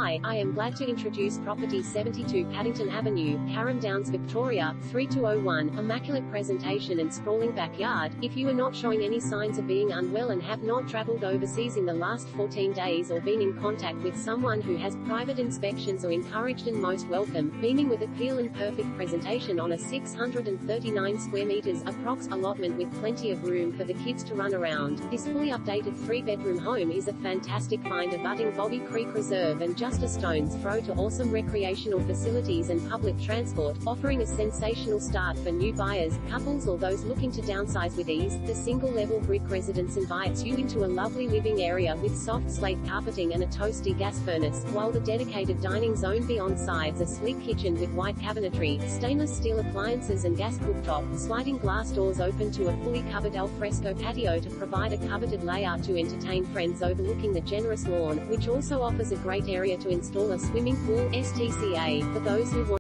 Hi, I am glad to introduce property 72 Paddington Avenue, Carrum Downs, Victoria, 3201, immaculate presentation and sprawling backyard. If you are not showing any signs of being unwell and have not traveled overseas in the last 14 days or been in contact with someone who has private inspections or encouraged and most welcome, beaming with appeal and perfect presentation on a 639 square meters approx allotment with plenty of room for the kids to run around, this fully updated 3-bedroom home is a fantastic find abutting Bobby Creek Reserve and just a stone's throw to awesome recreational facilities and public transport, offering a sensational start for new buyers, couples or those looking to downsize with ease. The single-level brick residence invites you into a lovely living area with soft slate carpeting and a toasty gas furnace, while the dedicated dining zone beyond sides a sleek kitchen with white cabinetry, stainless steel appliances and gas cooktop, sliding glass doors open to a fully covered al fresco patio to provide a coveted layout to entertain friends overlooking the generous lawn, which also offers a great area to install a swimming pool, STCA, for those who want